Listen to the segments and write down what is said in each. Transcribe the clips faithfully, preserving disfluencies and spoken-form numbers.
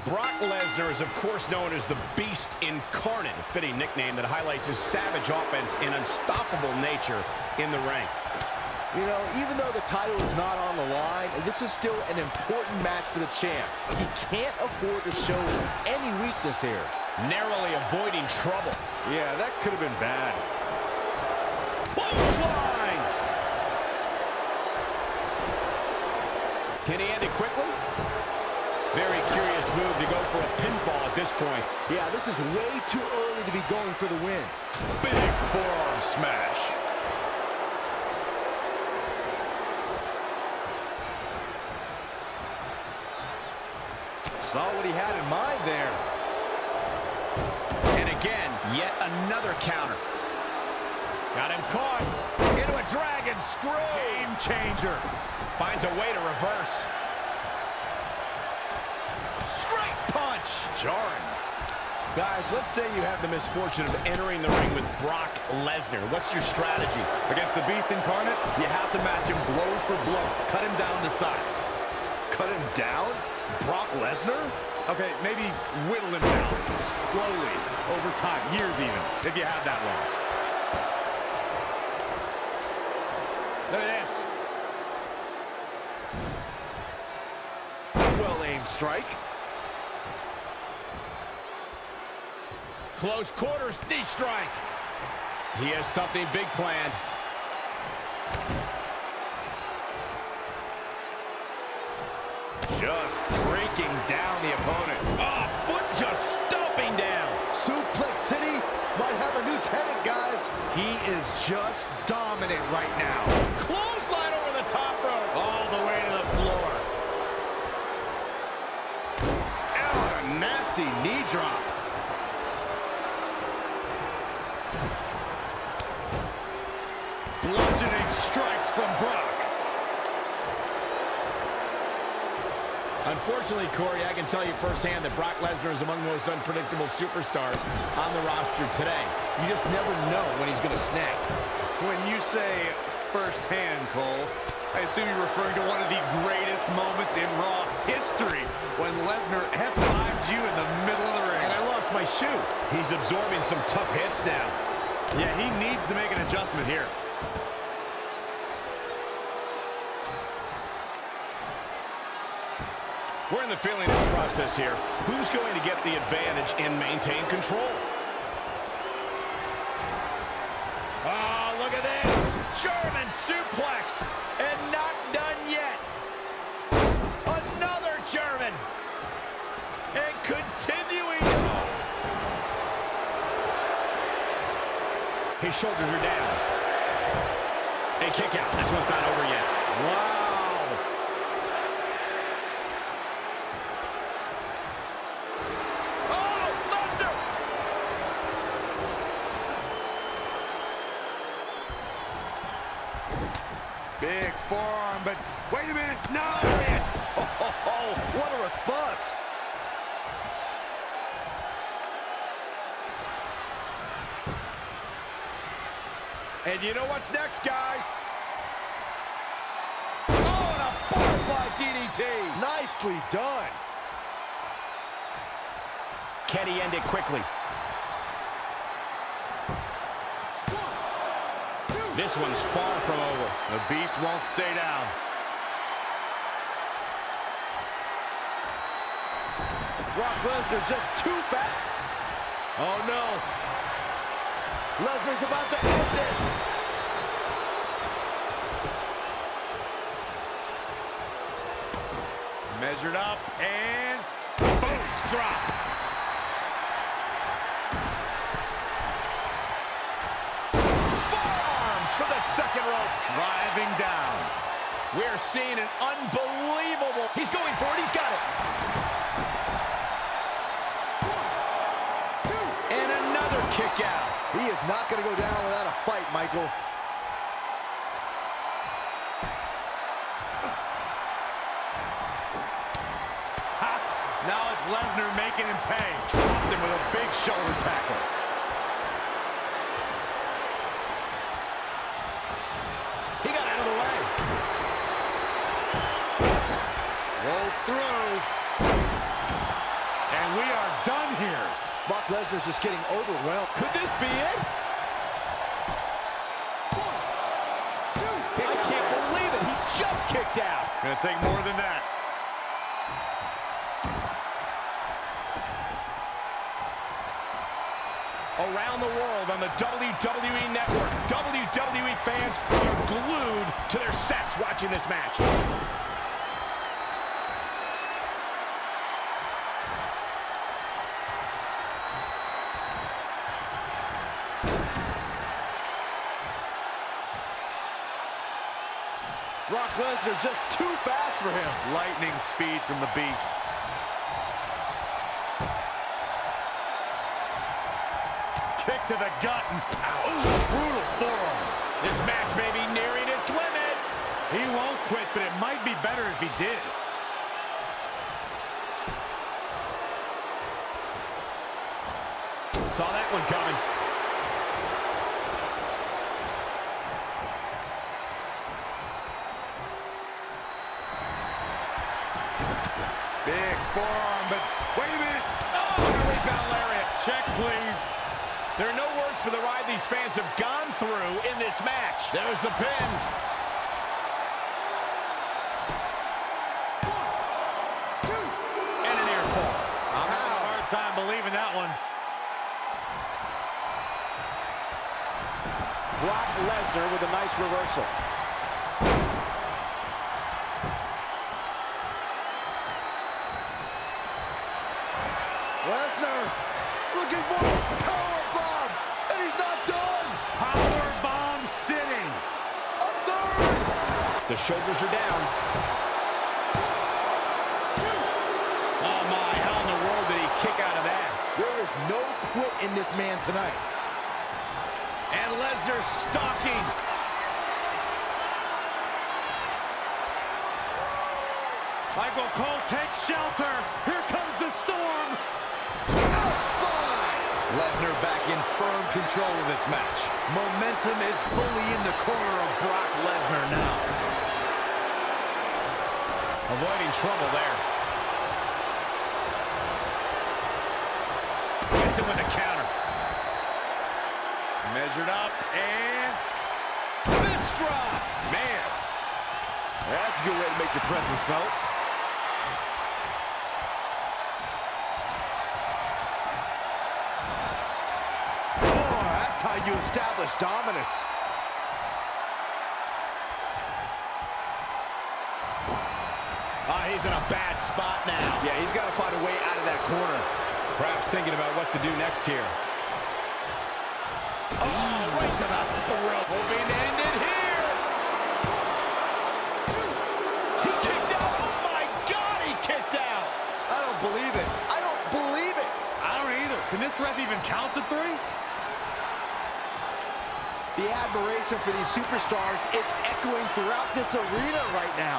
Brock Lesnar is, of course, known as the Beast Incarnate, a fitting nickname that highlights his savage offense and unstoppable nature in the ring. You know, even though the title is not on the line, this is still an important match for the champ. He can't afford to show any weakness here. Narrowly avoiding trouble. Yeah, that could have been bad. Clothesline! Can he end it quickly? Very curious move to go for a pinfall at this point. Yeah, this is way too early to be going for the win. Big forearm smash. Saw what he had in mind there. And again, yet another counter. Got him caught into a dragon screw. Game changer. Finds a way to reverse. Straight punch. Jarring. Guys, let's say you have the misfortune of entering the ring with Brock Lesnar. What's your strategy? Against the Beast Incarnate, you have to match him blow for blow. Cut him down to size. Cut him down? Brock Lesnar? Okay, maybe whittle him down. Slowly, over time, years even, if you have that long. Look at this. Well-aimed strike. Close quarters, knee strike. He has something big planned. Just breaking down the opponent. Oh, foot just stomping down. Suplex City might have a new tenant, guys. He is just dominant right now. Clothesline over the top rope. All the way to the floor. Out a nasty knee drop. Bludgeoning strikes from Brock. Unfortunately, Corey, I can tell you firsthand that Brock Lesnar is among the most unpredictable superstars on the roster today. You just never know when he's going to snap. When you say firsthand, Cole, I assume you're referring to one of the greatest moments in Raw history, when Lesnar F five'd you in the middle of the ring. And I lost my shoe. He's absorbing some tough hits now. Yeah, he needs to make an adjustment here. We're in the feeling out process here. Who's going to get the advantage and maintain control? Oh, look at this. German suplex. And not done yet. Another German. And continuing. His shoulders are down. A kick out. This one's not over yet. Wow. Big forearm, but wait a minute. No! Oh, oh, oh, what a response. And you know what's next, guys? Oh, and a butterfly D D T. Nicely done. Can he end it quickly? This one's far from over. The Beast won't stay down. Brock Lesnar just too fat. Oh, no. Lesnar's about to end this. Measured up and first drop. For the second rope. Driving down. We're seeing an unbelievable. He's going for it. He's got it. One, two. And another kick out. He is not going to go down without a fight, Michael. Ha! Now it's Lesnar making him pay. Dropped him with a big shoulder tackle. He got out of the way. Rolls through. And we are done here. Brock Lesnar's just getting overwhelmed. Could this be it? One, two, I can't believe it. He just kicked out. Gonna take more than that. Around the world on the W W E Network, W W E fans are glued to their sets watching this match. Brock Lesnar just too fast for him. Lightning speed from the Beast. Kick to the gut. Ouch. Brutal forearm. This match may be nearing its limit. He won't quit, but it might be better if he did. Saw that one coming. Big forearm, but wait a minute. Oh, rebound lariat. Check, please. There are no words for the ride these fans have gone through in this match. There's the pin. One, two. And an ear fall. I'm having a hard time believing that one. Brock Lesnar with a nice reversal. Lesnar looking for a powerbomb, and he's not done. Powerbomb sitting. A third. The shoulders are down. Oh, my. How in the world did he kick out of that? There is no quit in this man tonight. And Lesnar stalking. Michael Cole takes shelter. Here comes the storm. Lesnar back in firm control of this match. Momentum is fully in the corner of Brock Lesnar now. Avoiding trouble there. Hits him with a counter. Measured up and Fist drop. Man, that's a good way to make your presence felt. How you establish dominance. Ah, he's in a bad spot now. Yeah, he's got to find a way out of that corner. Perhaps thinking about what to do next here. Oh, right to the throat. Hoping to end it here. He kicked out. Oh, my God, he kicked out. I don't believe it. I don't believe it. I don't either. Can this ref even count to three? The admiration for these superstars is echoing throughout this arena right now.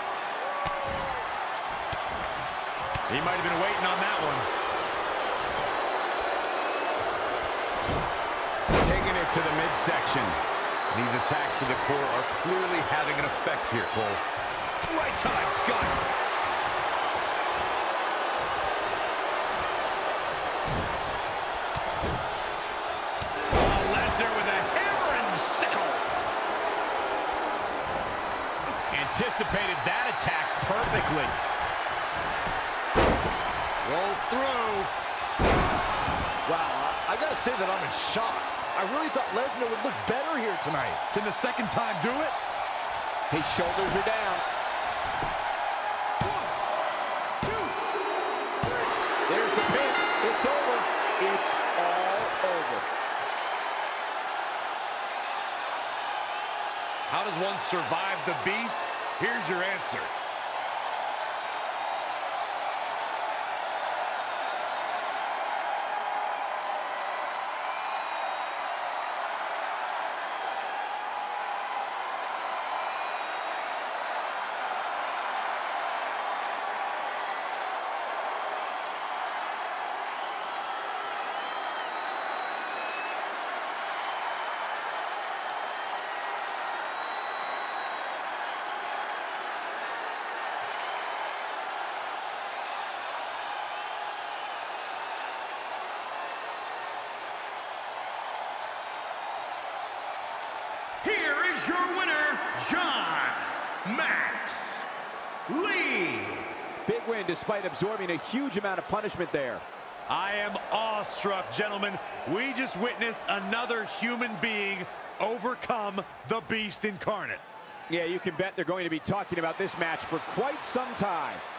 He might have been waiting on that one. Taking it to the midsection. These attacks to the core are clearly having an effect here, Cole. Right to the gut. Anticipated that attack perfectly. Roll through. Wow, I, I gotta say that I'm in shock. I really thought Lesnar would look better here tonight. Can the second time do it? His shoulders are down. One, two, three. There's the pin. It's over. It's all over. How does one survive the Beast? Here's your answer. Max Lee. Big win despite absorbing a huge amount of punishment there. I am awestruck, gentlemen. We just witnessed another human being overcome the Beast incarnate. Yeah, you can bet they're going to be talking about this match for quite some time.